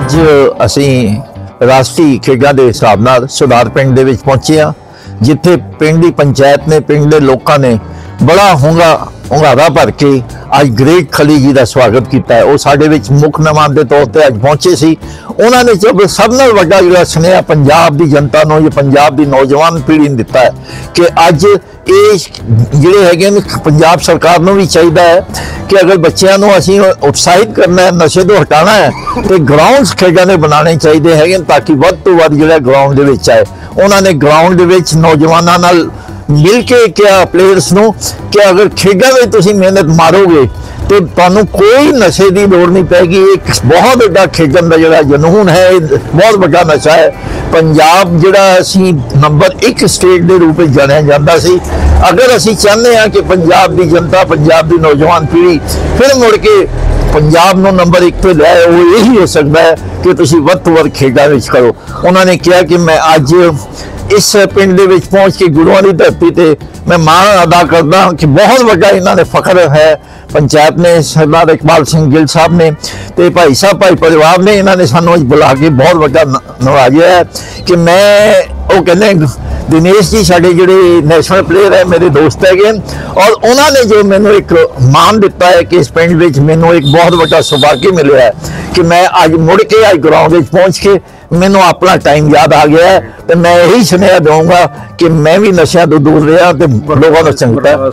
ਅੱਜ ਅਸੀਂ ਰਾਸ਼ਟਰੀ ਖੇਡਾਂ ਦੇ ਹਿਸਾਬ ਨਾਲ ਸੁਧਾਰ ਪਿੰਡ ਦੇ ਵਿੱਚ ਪਹੁੰਚੇ ਹਾਂ, ਜਿੱਥੇ ਪਿੰਡ ਦੀ ਪੰਚਾਇਤ ਨੇ, ਪਿੰਡ ਦੇ ਲੋਕਾਂ ਨੇ ਬੜਾ ਹੁੰਗਾਰਾ ਭਰ ਕੇ ਅੱਜ ਗ੍ਰੇਟ ਖਲੀ ਜੀ ਦਾ ਸਵਾਗਤ ਕੀਤਾ ਹੈ। ਉਹ ਸਾਡੇ ਵਿੱਚ ਮੁੱਖ ਮਹਿਮਾਨ ਦੇ ਤੌਰ ਤੇ ਅੱਜ ਪਹੁੰਚੇ ਸੀ। ਉਹਨਾਂ ਨੇ ਸਭ ਨਾਲ ਵੱਡਾ ਜਿਹੜਾ ਸੁਨੇਹਾ ਪੰਜਾਬ ਦੀ ਜਨਤਾ ਨੂੰ, ਜਾਂ ਪੰਜਾਬ ਦੀ ਨੌਜਵਾਨ ਪੀੜ੍ਹੀ ਨੂੰ ਦਿੱਤਾ ਹੈ ਕਿ ਅੱਜ ਇਹ ਜਿਹੜੇ ਹੈਗੇ ਨੇ, ਪੰਜਾਬ ਸਰਕਾਰ ਨੂੰ ਵੀ ਚਾਹੀਦਾ ਹੈ ਕਿ ਅਗਰ ਬੱਚਿਆਂ ਨੂੰ ਅਸੀਂ ਉਤਸ਼ਾਹਿਤ ਕਰਨਾ ਹੈ, ਨਸ਼ੇ ਤੋਂ ਹਟਾਉਣਾ ਹੈ, ਤੇ ਗਰਾਊਂਡਸ ਖੇਡਾਂ ਦੇ ਬਣਾਉਣੇ ਚਾਹੀਦੇ ਹੈਗੇ ਤਾਂ ਕਿ ਵੱਧ ਤੋਂ ਵੱਧ ਜਿਹੜਾ ਗਰਾਊਂਡ ਦੇ ਵਿੱਚ ਆਏ। ਉਹਨਾਂ ਨੇ ਗਰਾਊਂਡ ਦੇ ਵਿੱਚ ਨੌਜਵਾਨਾਂ ਨਾਲ ਮਿਲ ਕੇ ਕਿਹਾ ਪਲੇਅਰਸ ਨੂੰ ਕਿ ਅਗਰ ਖੇਡਾਂ ਵਿੱਚ ਤੁਸੀਂ ਮਿਹਨਤ ਮਾਰੋਗੇ ਤੇ ਤੁਹਾਨੂੰ ਕੋਈ ਨਸ਼ੇ ਦੀ ਲੋੜ ਨਹੀਂ ਪੈਗੀ। ਇੱਕ ਬਹੁਤ ਵੱਡਾ ਖੇਡਣ ਦਾ ਜਿਹੜਾ ਜਨੂਨ ਹੈ, ਬਹੁਤ ਵੱਡਾ ਨਸ਼ਾ ਹੈ। ਪੰਜਾਬ ਜਿਹੜਾ ਅਸੀਂ ਨੰਬਰ 1 ਸਟੇਟ ਦੇ ਰੂਪ ਵਿੱਚ ਜਾਣਿਆ ਜਾਂਦਾ ਸੀ। ਅਗਰ ਅਸੀਂ ਚਾਹੁੰਦੇ ਹਾਂ ਕਿ ਪੰਜਾਬ ਦੀ ਜਨਤਾ, ਪੰਜਾਬ ਦੀ ਨੌਜਵਾਨ ਪੀੜ੍ਹੀ ਫਿਰ ਮੁੜ ਕੇ ਪੰਜਾਬ ਨੂੰ ਨੰਬਰ 1 ਤੇ ਲੈ, ਉਹ ਇਹੀ ਹੋ ਸਕਦਾ ਹੈ ਕਿ ਤੁਸੀਂ ਵੱਧ ਤੋਂ ਵੱਧ ਖੇਡਾਂ ਵਿੱਚ ਕਰੋ। ਉਹਨਾਂ ਨੇ ਕਿਹਾ ਕਿ ਮੈਂ ਅੱਜ ਇਸ ਪਿੰਡ ਦੇ ਵਿੱਚ ਪਹੁੰਚ ਕੇ ਗੁਰੂਆਂ ਦੀ ਧਰਤੀ ਤੇ ਮੈਂ ਮਾਣ ਅਦਾ ਕਰਦਾ ਹਾਂ ਕਿ ਬਹੁਤ ਵੱਡਾ ਇਹਨਾਂ ਨੇ ਫਖਰ ਹੈ। ਪੰਚਾਇਤ ਨੇ, ਸਰਦਾਰ ਇਕਬਾਲ ਸਿੰਘ ਗਿੱਲ ਸਾਹਿਬ ਨੇ ਤੇ ਭਾਈ ਸਾਹਿਬ, ਭਾਈ ਪਰਿਵਾਰ ਨੇ, ਇਹਨਾਂ ਨੇ ਸਾਨੂੰ ਅੱਜ ਬੁਲਾ ਕੇ ਬਹੁਤ ਵੱਡਾ ਨਵਾਜਿਆ ਹੈ ਕਿ ਉਹ ਕਹਿੰਦੇ ਦਿਨੇਸ਼ ਜੀ ਸਾਡੇ ਜਿਹੜੇ ਨੈਸ਼ਨਲ ਪਲੇਅਰ ਹੈ, ਮੇਰੇ ਦੋਸਤ ਹੈਗੇ, ਔਰ ਉਹਨਾਂ ਨੇ ਜੋ ਮੈਨੂੰ ਇੱਕ ਮਾਣ ਦਿੱਤਾ ਹੈ ਕਿ ਇਸ ਪਿੰਡ ਵਿੱਚ ਮੈਨੂੰ ਇੱਕ ਬਹੁਤ ਵੱਡਾ ਸੁਭਾਗੀ ਮਿਲਿਆ ਹੈ ਕਿ ਮੈਂ ਅੱਜ ਮੁੜ ਕੇ ਅੱਜ ਗਰਾਊਂਡ ਵਿੱਚ ਪਹੁੰਚ ਕੇ ਮੈਨੂੰ ਆਪਣਾ ਟਾਈਮ ਯਾਦ ਆ ਗਿਆ ਹੈ। ਤੇ ਮੈਂ ਇਹੀ ਸੁਨੇਹਾ ਦਊਂਗਾ ਕਿ ਮੈਂ ਵੀ ਨਸ਼ਿਆਂ ਤੋਂ ਦੂਰ ਰਿਹਾ ਤੇ ਲੋਕਾਂ ਨੂੰ ਚੰਗਤਾ।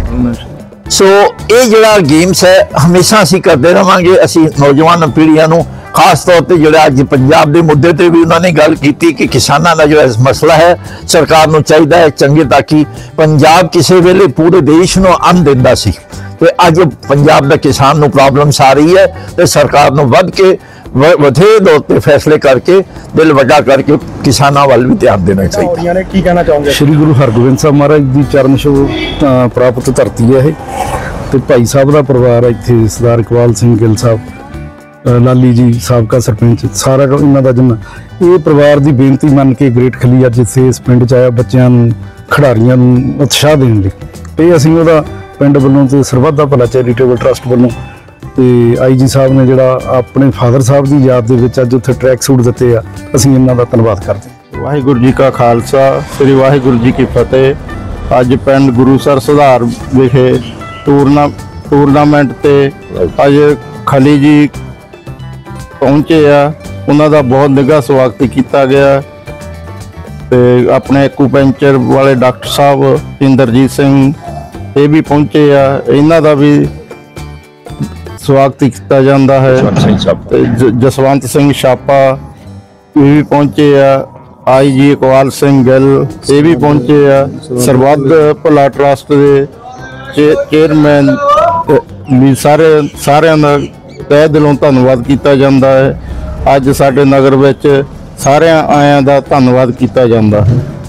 ਸੋ ਇਹ ਜਿਹੜਾ ਗੇਮਸ ਹੈ ਹਮੇਸ਼ਾ ਅਸੀਂ ਕਰਦੇ ਰਹਾਂਗੇ। ਅਸੀਂ ਨੌਜਵਾਨ ਪੀੜ੍ਹੀਆਂ ਨੂੰ ਖਾਸ ਤੌਰ ਤੇ ਜਿਹੜਾ ਅੱਜ ਪੰਜਾਬ ਦੇ ਮੁੱਦੇ ਤੇ ਵੀ ਉਹਨਾਂ ਨੇ ਗੱਲ ਕੀਤੀ ਕਿ ਕਿਸਾਨਾਂ ਦਾ ਜਿਹੜਾ ਮਸਲਾ ਹੈ, ਸਰਕਾਰ ਨੂੰ ਚਾਹੀਦਾ ਹੈ ਚੰਗੇ, ਤਾਂ ਕਿ ਪੰਜਾਬ ਕਿਸੇ ਵੇਲੇ ਪੂਰੇ ਦੇਸ਼ ਨੂੰ ਅੰਨ ਦਿੰਦਾ ਸੀ ਤੇ ਅੱਜ ਪੰਜਾਬ ਦਾ ਕਿਸਾਨ ਨੂੰ ਪ੍ਰੋਬਲਮਸ ਆ ਰਹੀ ਹੈ ਤੇ ਸਰਕਾਰ ਨੂੰ ਵੱਧ ਕੇ ਵਧੇਰੇ ਤੌਰ ਤੇ ਫੈਸਲੇ ਕਰਕੇ, ਦਿਲ ਵੱਡਾ ਕਰਕੇ ਕਿਸਾਨਾਂ ਵੱਲ ਵੀ ਧਿਆਨ ਦੇਣਾ ਚਾਹੀਦਾ ਹੈ। ਕੀ ਕਹਿਣਾ ਚਾਹੋਗੇ? ਸ਼੍ਰੀ ਗੁਰੂ ਹਰਗੋਬਿੰਦ ਸਾਹਿਬ ਮਹਾਰਾਜ ਦੀ ਚਰਨ ਛੋਹ ਪ੍ਰਾਪਤ ਧਰਤੀ ਹੈ ਇਹ, ਤੇ ਭਾਈ ਸਾਹਿਬ ਦਾ ਪਰਿਵਾਰ ਇੱਥੇ, ਸਰਦਾਰ ਇਕਬਾਲ ਸਿੰਘ ਗਿੱਲ ਸਾਹਿਬ, ਲਾਲੀ ਜੀ ਸਾਬਕਾ ਸਰਪੰਚ, ਸਾਰਾ ਇਹਨਾਂ ਦਾ ਜਿੰਨਾ ਇਹ ਪਰਿਵਾਰ ਦੀ ਬੇਨਤੀ ਮੰਨ ਕੇ ਗ੍ਰੇਟ ਖਲੀ ਅੱਜ ਇੱਥੇ ਇਸ ਪਿੰਡ 'ਚ ਆਇਆ ਬੱਚਿਆਂ ਨੂੰ, ਖਿਡਾਰੀਆਂ ਨੂੰ ਉਤਸ਼ਾਹ ਦੇਣ ਲਈ। ਤੇ ਅਸੀਂ ਉਹਦਾ ਪਿੰਡ ਵੱਲੋਂ ਤੇ ਸਰਬੱਤ ਦਾ ਭਲਾ ਚੈਰੀਟੇਬਲ ਟਰਸਟ ਵੱਲੋਂ ਤੇ IG ਸਾਹਿਬ ਨੇ ਜਿਹੜਾ ਆਪਣੇ ਫਾਦਰ ਸਾਹਿਬ ਦੀ ਯਾਦ ਦੇ ਵਿੱਚ ਅੱਜ ਉੱਥੇ ਟਰੈਕ ਸੂਟ ਦਿੱਤੇ ਆ, ਅਸੀਂ ਇਹਨਾਂ ਦਾ ਧੰਨਵਾਦ ਕਰਦੇ ਹਾਂ। ਵਾਹਿਗੁਰੂ ਜੀ ਕਾ ਖਾਲਸਾ, ਸ੍ਰੀ ਵਾਹਿਗੁਰੂ ਜੀ ਕੀ ਫਤਿਹ। ਅੱਜ ਪਿੰਡ ਗੁਰੂਸਰ ਸੁਧਾਰ ਵਿਖੇ ਟੂਰਨਾਮੈਂਟ ਤੇ ਅੱਜ ਖਲੀ ਜੀ ਪਹੁੰਚੇ ਆ। ਉਹਨਾਂ ਦਾ ਬਹੁਤ ਨਿੱਘਾ ਸਵਾਗਤ ਕੀਤਾ ਗਿਆ ਤੇ ਆਪਣੇ ਐਕੂਪੰਕਚਰ ਵਾਲੇ ਡਾਕਟਰ ਸਾਹਿਬ ਇੰਦਰਜੀਤ ਸਿੰਘ ਇਹ ਵੀ ਪਹੁੰਚੇ ਆ, ਇਹਨਾਂ ਦਾ ਵੀ ਸਵਾਗਤ ਕੀਤਾ ਜਾਂਦਾ ਹੈ। ਜਸਵੰਤ ਸਿੰਘ ਛਾਪਾ ਇਹ ਵੀ ਪਹੁੰਚੇ ਆ, IG ਇਕਬਾਲ ਸਿੰਘ ਗਿੱਲ ਇਹ ਵੀ ਪਹੁੰਚੇ ਆ। ਸਰਬੱਤ ਭਲਾ ਟਰਸਟ ਦੇ ਚੇਅਰਮੈਨ ਵੀ ਸਾਰਿਆਂ ਦਾ ਤਹਿ ਦਿਲੋਂ ਧੰਨਵਾਦ ਕੀਤਾ ਜਾਂਦਾ ਹੈ। ਅੱਜ ਸਾਡੇ ਨਗਰ ਵਿੱਚ ਸਾਰਿਆਂ ਆਇਆਂ ਦਾ ਧੰਨਵਾਦ ਕੀਤਾ ਜਾਂਦਾ ਹੈ।